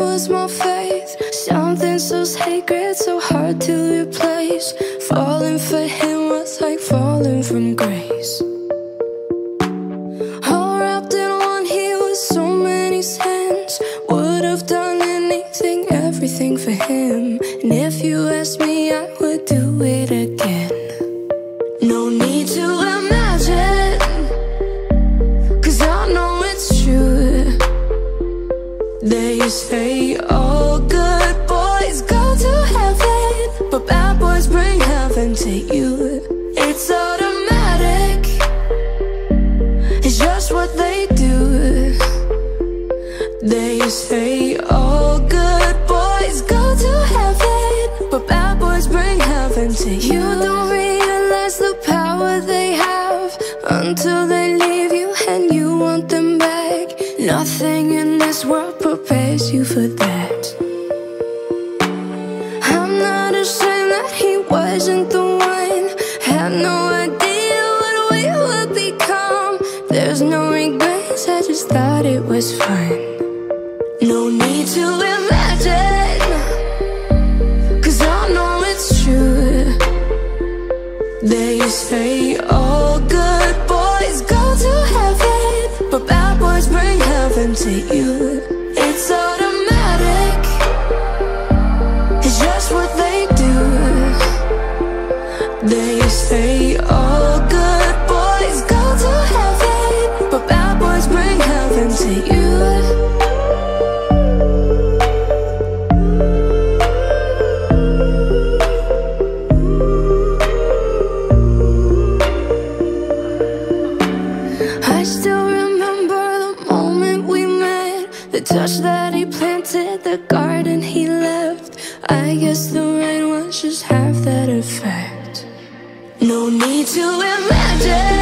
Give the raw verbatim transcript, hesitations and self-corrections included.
was my faith, something so sacred, so hard to replace. Falling for him was like falling from grace. All wrapped in one, he was so many sins. Would have done anything, everything for him. And if you asked me, I would do it again. No need to imagine, 'cause I know it's true. They say all good boys go to heaven, but bad boys bring heaven to you. It's automatic, it's just what they do. They say all good boys go to heaven, but bad boys bring heaven to you. You don't realize the power they have until they leave you and you want them back. Nothing in this world prepares you for that. I'm not ashamed that he wasn't the one. Had no idea what we would become. There's no regrets, I just thought it was fun. No need to imagine, 'cause I know it's true. They say all good boys go to heaven, but bad boys bring heaven to you. It's automatic, it's just what they do. They say all good boys go to heaven, but bad boys bring heaven to you. I still remember the moment we met, the touch that he planted, the garden he left. I guess the rain was just half that effect. No need to imagine,